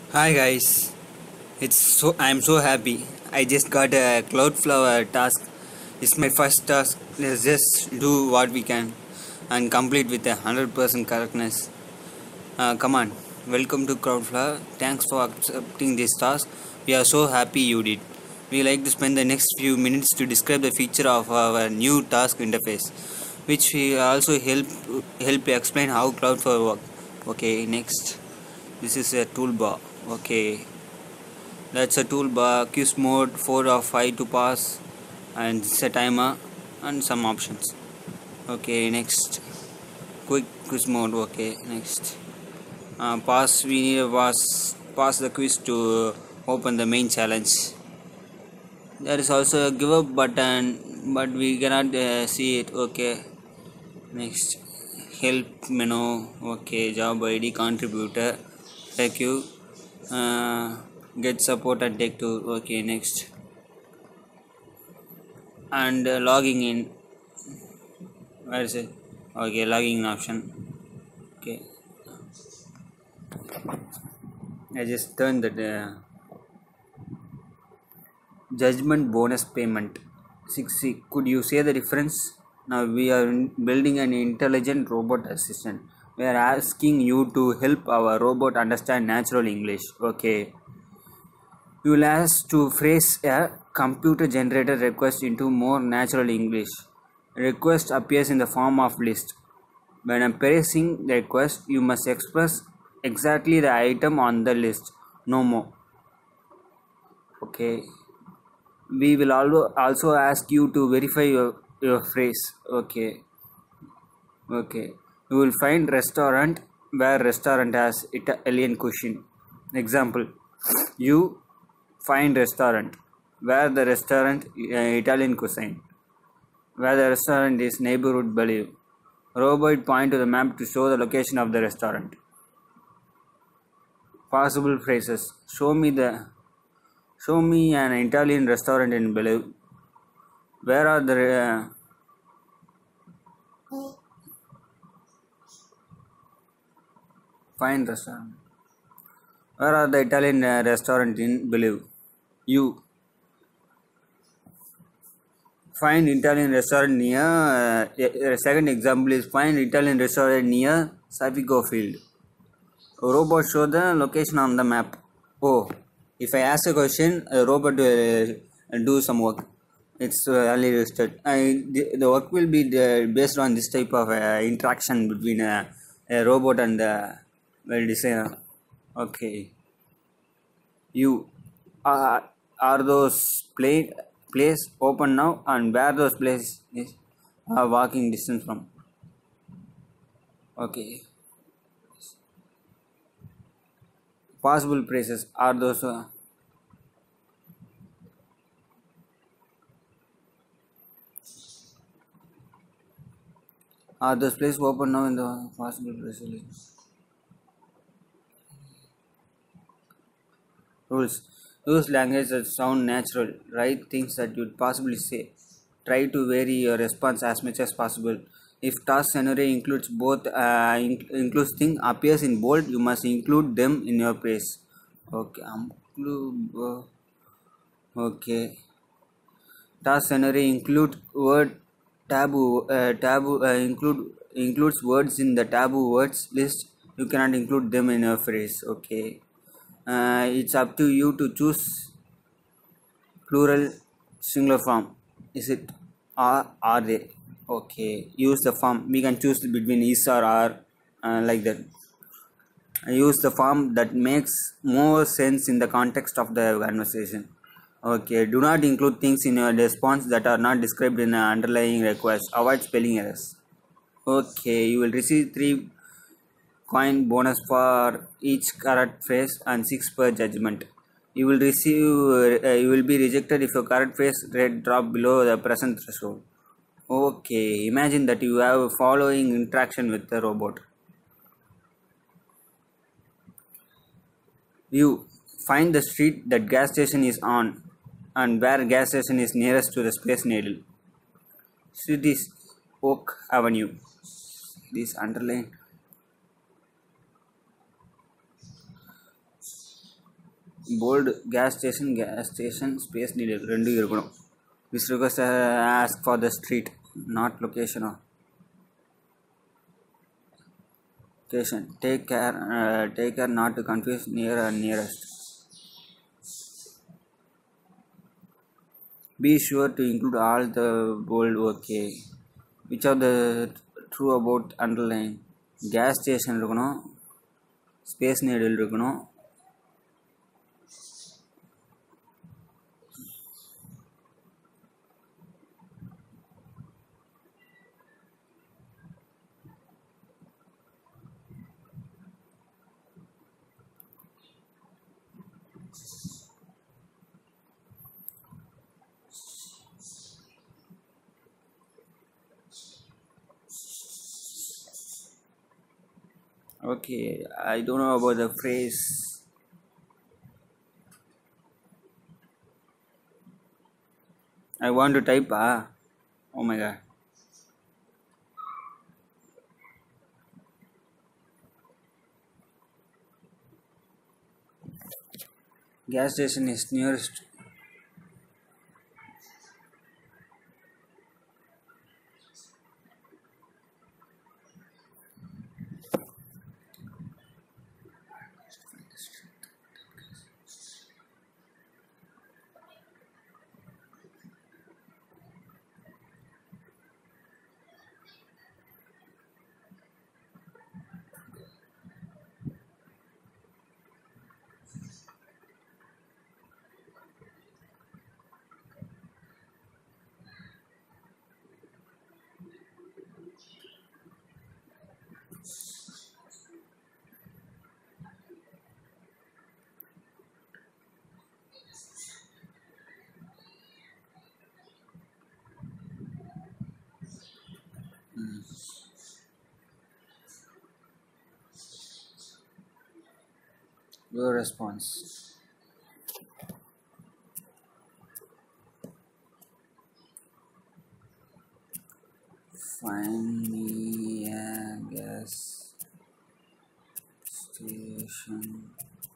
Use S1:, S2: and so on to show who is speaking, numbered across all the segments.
S1: Hi guys, I'm so happy. I just got a Cloudflower task. It's my first task. Let's just do what we can and complete with 100% correctness. Come on, welcome to Crowdflower. Thanks for accepting this task. We are so happy you did. We like to spend the next few minutes to describe the feature of our new task interface, which we also help explain how Cloudflower works. Okay, next. This is a toolbar. Okay, that's a toolbar, quiz mode, 4 or 5 to pass, and set timer, and some options. Okay, next. Quick quiz mode. Okay, next. Pass, we need a pass the quiz to open the main challenge. There is also a give up button, but we cannot see it. Okay, next. Help menu. Okay, job ID, contributor, thank you. Uh, get support and take two. Okay, next. And logging in, where is it? Okay, logging in option. Okay, I just turned that judgment bonus payment 60. Could you say the difference? Now we are building an intelligent robot assistant. We are asking you to help our robot understand natural English. Okay, you will ask to phrase a computer generated request into more natural English. Request appears in the form of list. When pressing the request, you must express exactly the item on the list, no more. Okay. We will also ask you to verify your phrase. Okay. Okay. You will find restaurant where restaurant has Italian cuisine. Example. You find restaurant where the restaurant Italian cuisine. Where the restaurant is neighborhood value. Robot point to the map to show the location of the restaurant. Possible phrases. Show me an Italian restaurant in Bellevue. Where are the fine restaurant? Where are the Italian restaurant in Bellevue? You find Italian restaurant near. Second example is find Italian restaurant near Savigo Field. Robot show the location on the map. Oh, if I ask a question, a robot will do some work. It's early listed. The work will be based on this type of interaction between a robot and the designer. Okay, you are those place open now, and where those place is walking distance from? Okay, possible places are those. Are those places open now in the possible places? Rules. Use language that sound natural. Write things that you'd possibly say. Try to vary your response as much as possible. If task scenario includes both includes thing appears in bold, you must include them in your praise. Okay. Okay. Task scenario includes words in the taboo words list. You cannot include them in your phrase. Okay. It's up to you to choose plural singular form. Is it are they? Okay, use the form. We can choose between is or are, like that. Use the form that makes more sense in the context of the conversation. Okay, do not include things in your response that are not described in the underlying request. Avoid spelling errors. Okay, you will receive 3 coin bonus for each correct phrase and 6 per judgment. You will be rejected if your correct phrase rate drop below the present threshold. Okay, imagine that you have following interaction with the robot. You find the street that gas station is on and where gas station is nearest to the Space Needle. Street is Oak Avenue. This underline. bold gas station space needed రెండు இருக்கணும். This request ask for the street not location or location. Take care not to confuse near and nearest. Be sure to include all the bold. Okay, which are the true about underline? Gas station இருக்கணும், space needle இருக்கணும். Okay, I don't know about the phrase. I want to type. Oh my god. Gas station is nearest. Your response. Find me a gas station.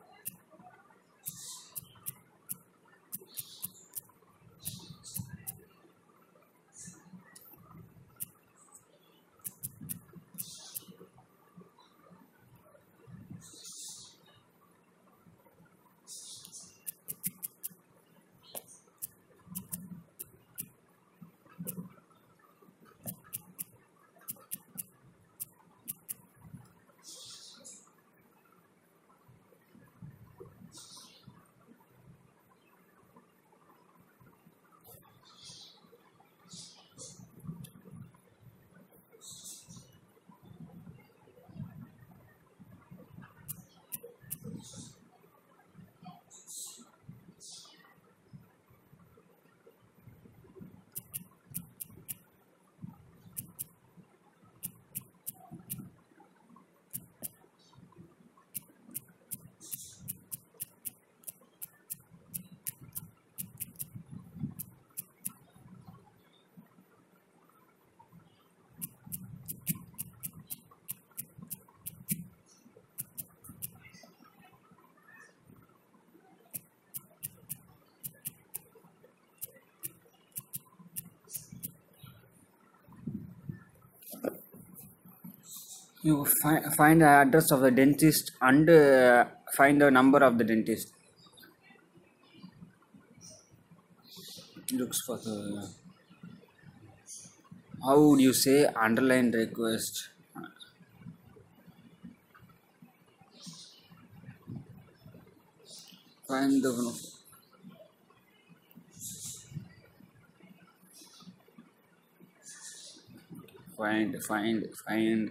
S1: You find the address of the dentist and find the number of the dentist. Looks for the. How would you say underline request? Find the. Find.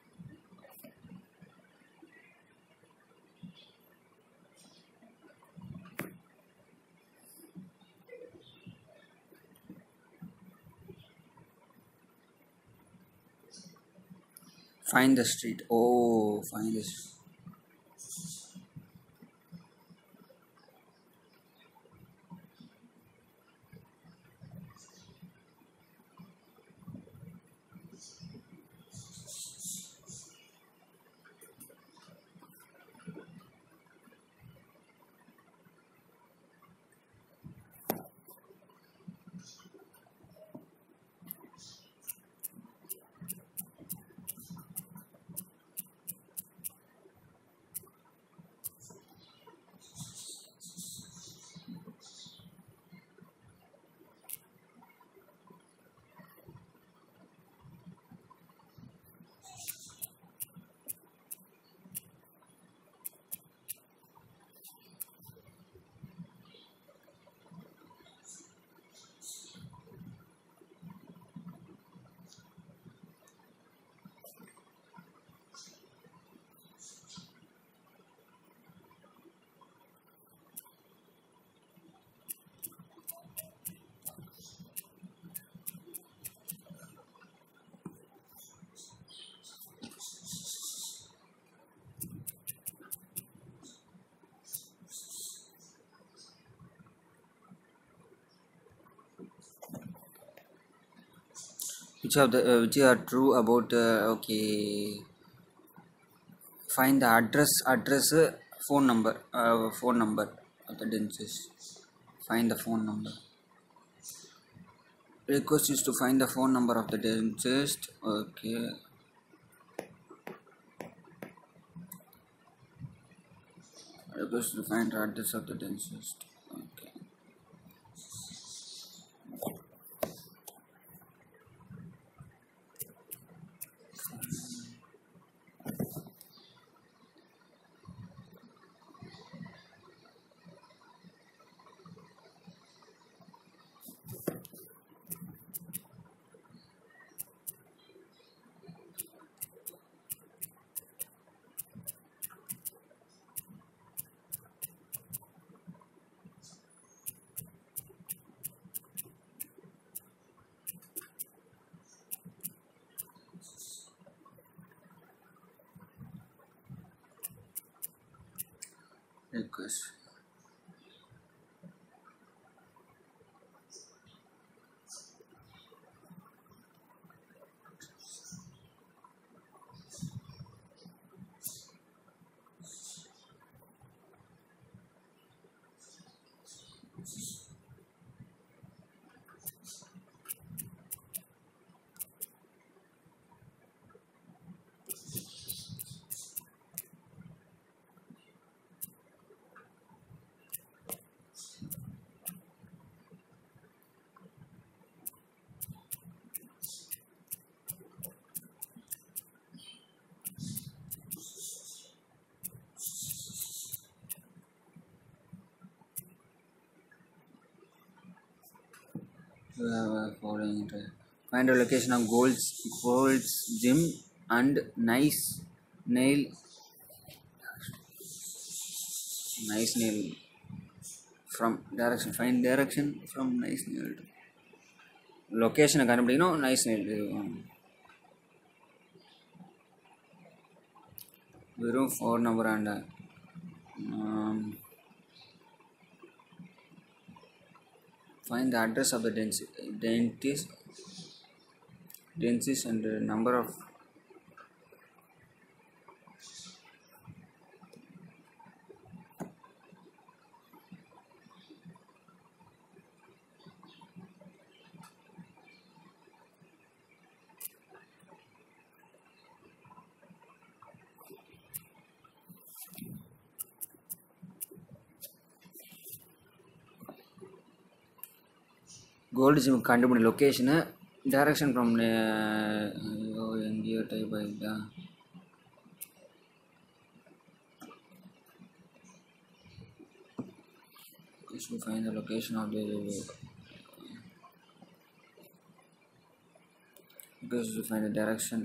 S1: Find the street. Oh, find this. which are true about okay. Find the address phone number of the dentist. Find the phone number. Request is to find the phone number of the dentist. Okay. Request to find the address of the dentist. Okay. Request. You have a following. Find a location of Gold's Gym and Nail Nice Nail from direction. Find direction from Nice Nail. Location கண்டுபிடிக்கணும் Nice Nail. வெறும் 4 number ஆண்ட find the address of the dentist and the number of gold gym கண்டுபிடி location direction from எங்கேயோ type ஆகிட்டா to find the location of the because to find the direction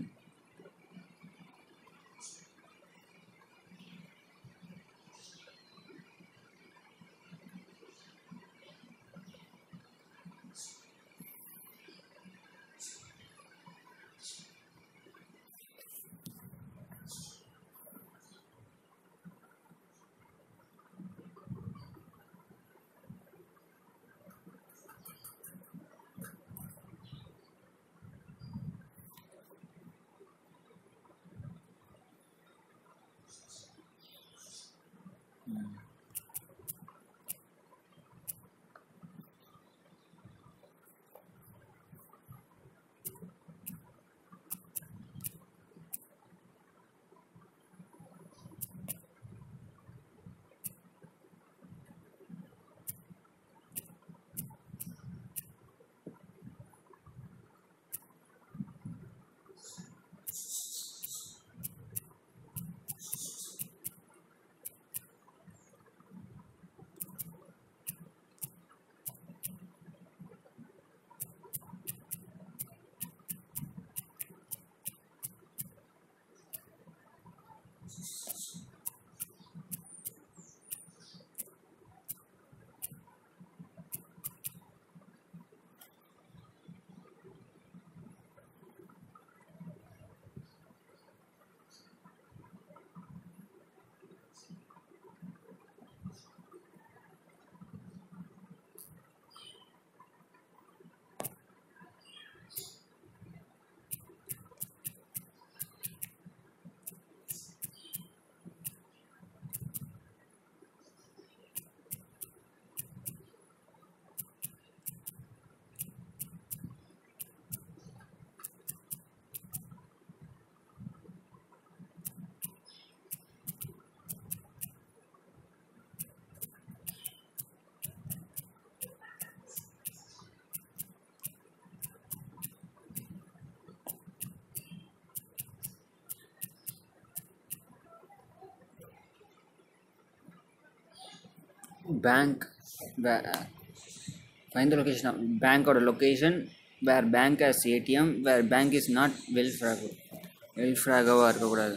S1: bank where, find the location of bank or location where bank has ATM, where bank is not well flagged இருக்கக்கூடாது.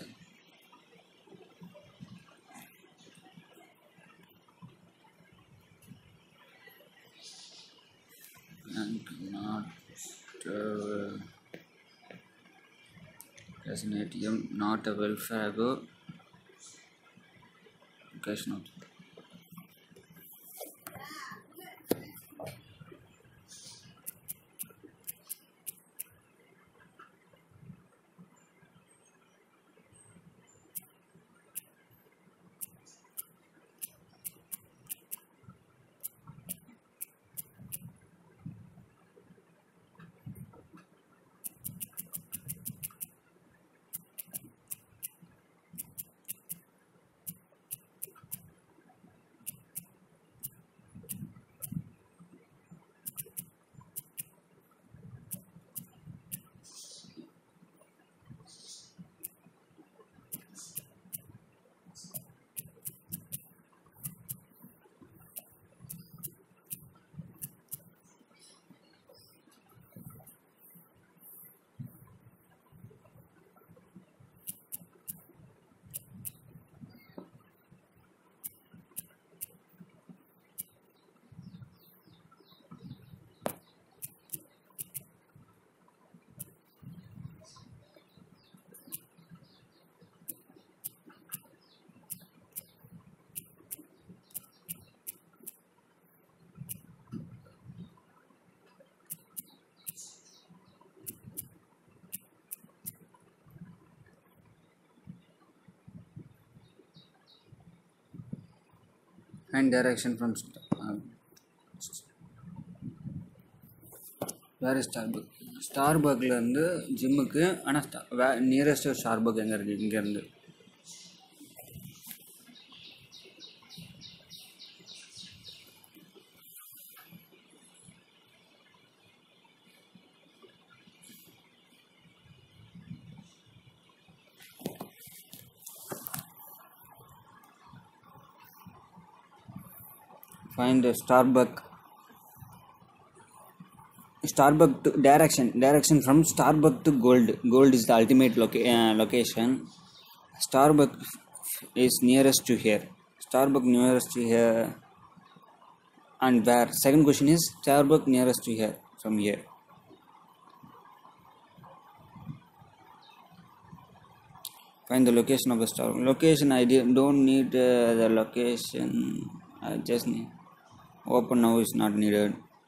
S1: Bank not as an ATM, not a well flagged location of. And direction from வேறு ஸ்டார்பக்கிலேருந்து ஜிம்முக்கு. ஆனால் nearest Starbuck எங்கே இருக்குது இங்கேருந்து? Find the Starbucks to direction from Starbucks to Gold is the ultimate location. Starbucks is nearest to here. Starbucks nearest to here. And where? Second question is Starbucks nearest to here from here. Find the location of the Starbucks. Location I don't need the location. I just need open now is not needed.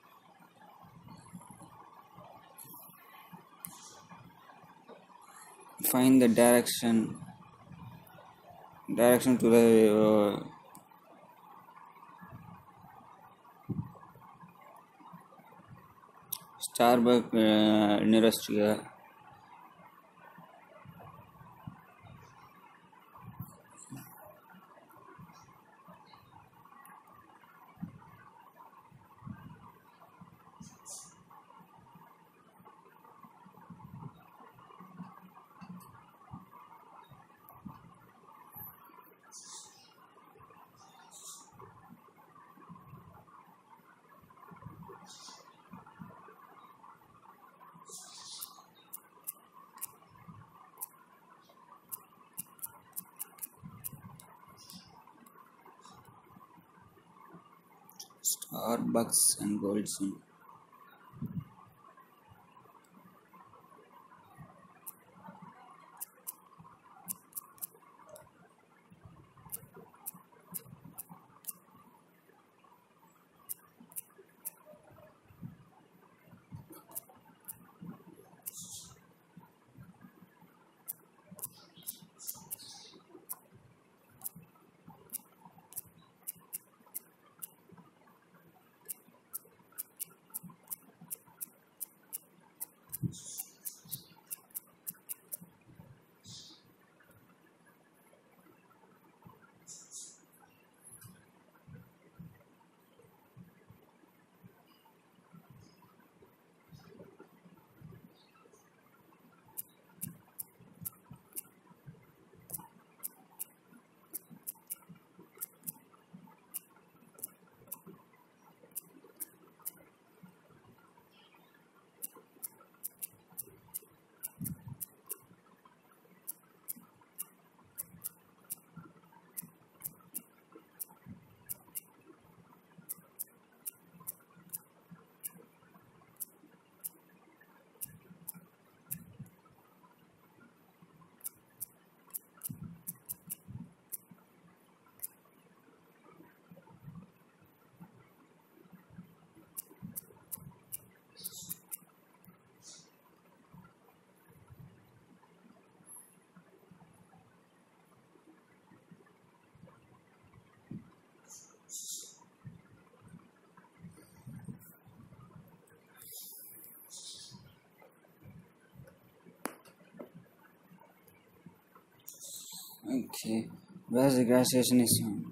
S1: Find the direction to the Starbucks nearest here. Starbucks and Goldson. Okay, where's the gas station is on?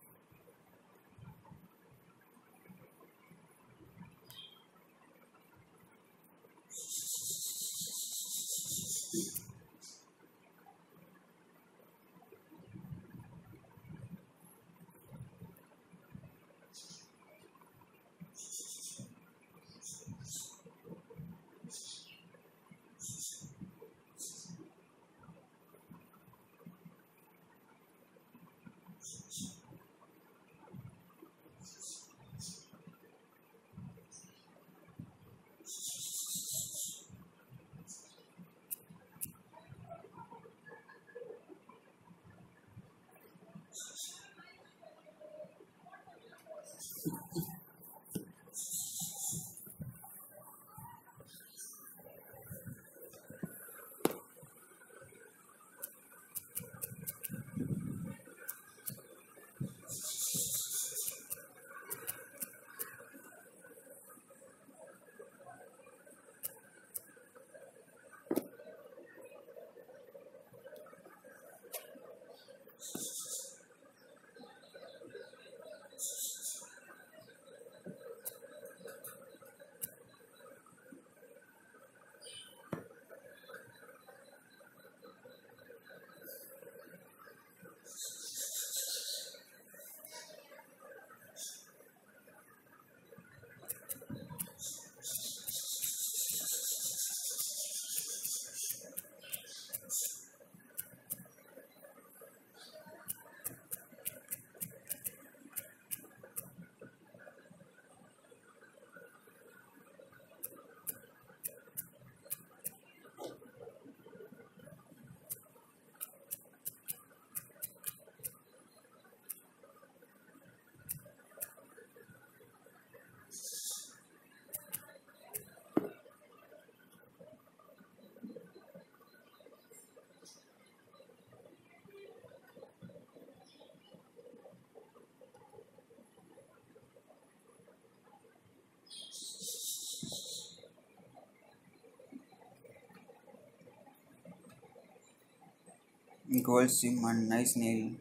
S1: Gold sim and nice nail.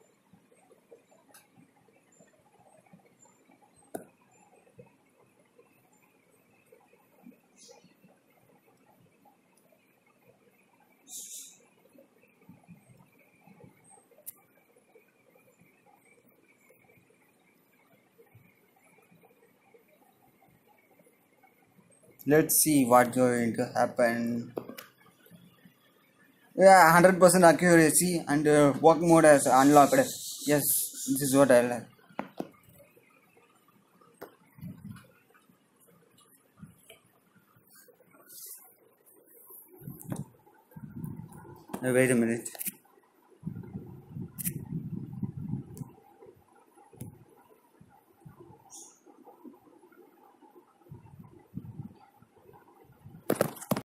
S1: Let's see what's going to happen. Yeah, 100% accuracy and work mode as unlocked. Yes, this is what I like. Wait a minute.